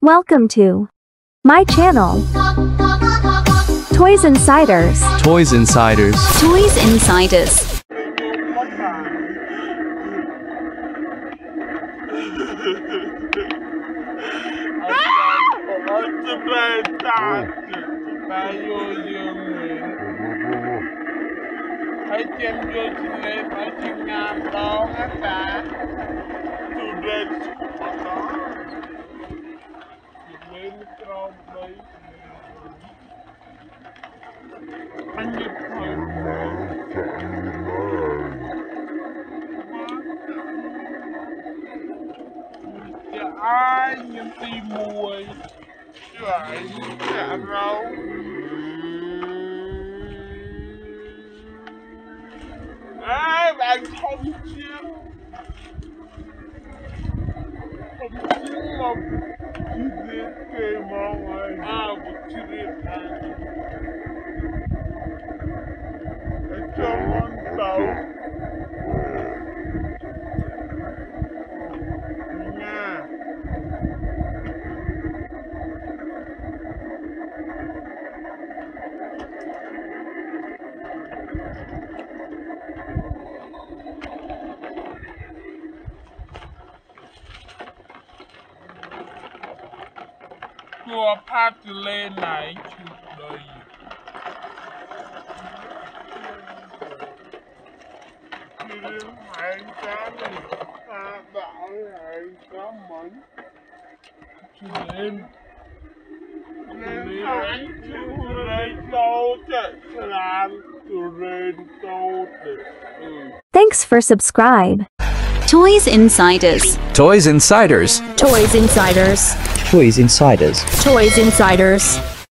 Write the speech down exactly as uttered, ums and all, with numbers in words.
Welcome to my channel, Toys Insiders. Toys Insiders. Toys Insiders. Ai những tìm mùi lại chả rau ai bạn không chiếm không chiếm một chi tiết kề mong ai à một chi tiết này để cho con tàu nha. Chùa Phát lên này chụp đầy khi đến hai cá này ta bảo hai cá mảnh chú lên lên đánh chú lên câu chạy làm chú lên câu chạy. Thanks for subscribe. Toys Insiders. Toys Insiders. Toys Insiders. Toys Insiders. Toys Insiders.